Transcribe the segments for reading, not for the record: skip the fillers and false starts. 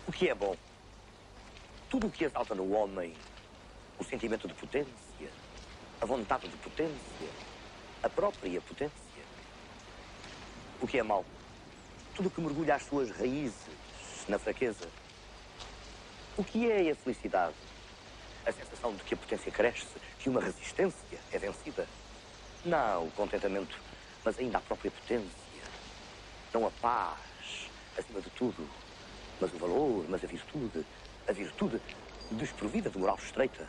O que é bom? Tudo o que exalta no homem o sentimento de potência, a vontade de potência, a própria potência. O que é mau? Tudo o que mergulha as suas raízes na fraqueza. O que é a felicidade? A sensação de que a potência cresce, que uma resistência é vencida. Não o contentamento, mas ainda a própria potência. Não a paz, acima de tudo, mas o valor, mas a virtude desprovida de moral estreita.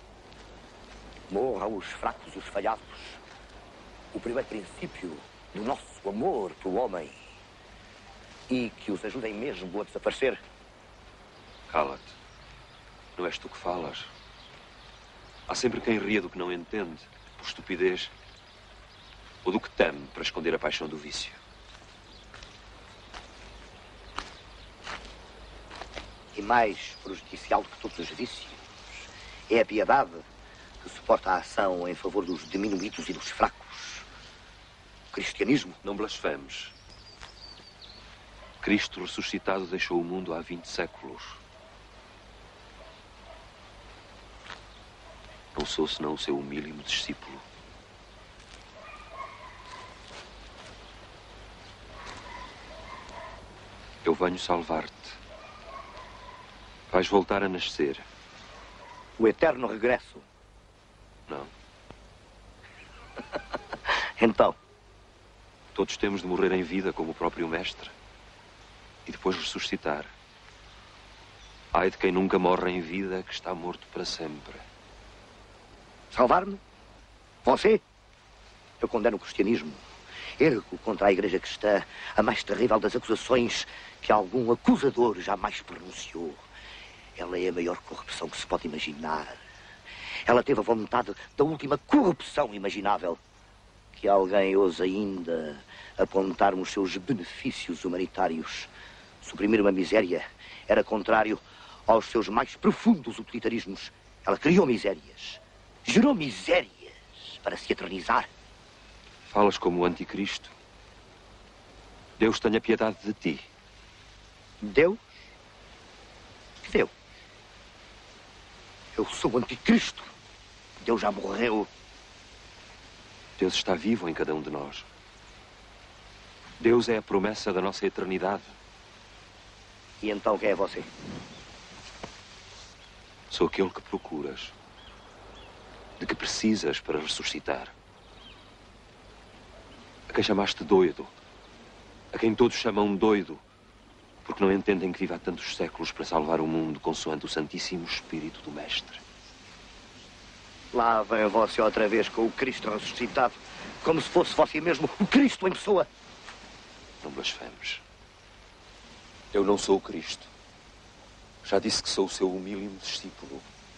Morra os fracos e os falhados. O primeiro princípio do nosso amor pelo homem. E que os ajudem mesmo a desaparecer. Cala-te. Não és tu que falas. Há sempre quem ria do que não entende, por estupidez, ou do que teme para esconder a paixão do vício. E mais prejudicial do que todos os vícios é a piedade que suporta a ação em favor dos diminuídos e dos fracos. O cristianismo. Não blasfemes. Cristo ressuscitado deixou o mundo há 20 séculos. Não sou senão o seu humílimo discípulo. Eu venho salvar-te. Vais voltar a nascer. O eterno regresso. Não. Então? Todos temos de morrer em vida como o próprio Mestre. E depois ressuscitar. Ai de quem nunca morre em vida, que está morto para sempre. Salvar-me? Você? Eu condeno o cristianismo. Ergo contra a Igreja cristã a mais terrível das acusações que algum acusador jamais pronunciou. Ela é a maior corrupção que se pode imaginar. Ela teve a vontade da última corrupção imaginável. Que alguém ouse ainda apontar-me os seus benefícios humanitários. Suprimir uma miséria era contrário aos seus mais profundos utilitarismos. Ela criou misérias. Gerou misérias para se eternizar. Falas como o anticristo. Deus tenha piedade de ti. Deus? Que Deus? Eu sou o anticristo. Deus já morreu. Deus está vivo em cada um de nós. Deus é a promessa da nossa eternidade. E então quem é você? Sou aquele que procuras. De que precisas para ressuscitar. A quem chamaste doido. A quem todos chamam doido. Porque não entendem que vive há tantos séculos para salvar o mundo consoante o Santíssimo Espírito do Mestre. Lá vem você outra vez com o Cristo ressuscitado. Como se fosse você mesmo o Cristo em pessoa. Não blasfemes. Eu não sou o Cristo. Já disse que sou o seu humílimo discípulo.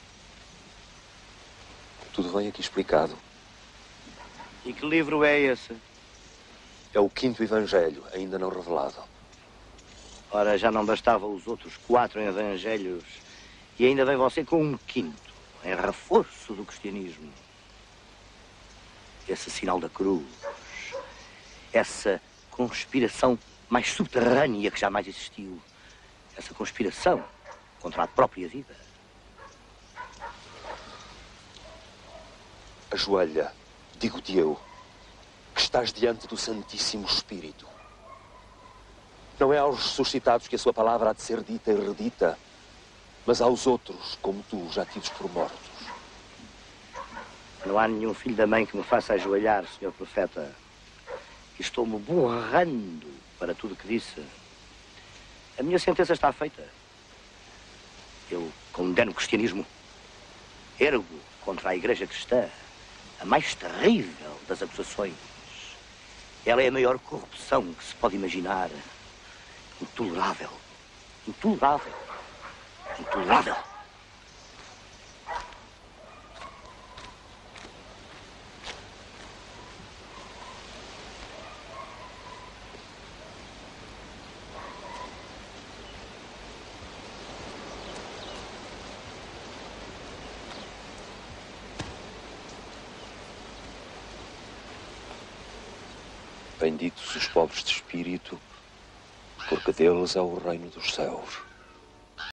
Tudo vem aqui explicado. E que livro é esse? É o 5º Evangelho, ainda não revelado. Ora, já não bastava os outros 4 evangelhos. E ainda vem você com um 5º, em reforço do cristianismo. Esse sinal da cruz. Essa conspiração mais subterrânea que jamais existiu. Essa conspiração contra a própria vida. Ajoelha, digo-te eu, que estás diante do Santíssimo Espírito. Não é aos ressuscitados que a sua palavra há de ser dita e redita, mas aos outros, como tu, já tidos por mortos. Não há nenhum filho da mãe que me faça ajoelhar, senhor profeta. Estou-me borrando para tudo o que disse. A minha sentença está feita. Eu condeno o cristianismo. Ergo contra a Igreja cristã a mais terrível das acusações. Ela é a maior corrupção que se pode imaginar. Intolerável. Intolerável. Intolerável. Benditos os pobres de espírito, porque deles é o reino dos céus.